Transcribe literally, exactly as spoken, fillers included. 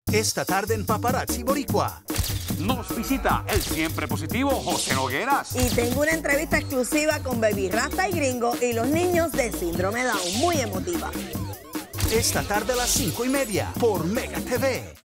Esta tarde en Paparazzi Boricua. Nos visita el siempre positivo José Nogueras. Y tengo una entrevista exclusiva con Baby Rasta y Gringo y los niños de Síndrome Down. Muy emotiva. Esta tarde a las cinco y media por Mega T V.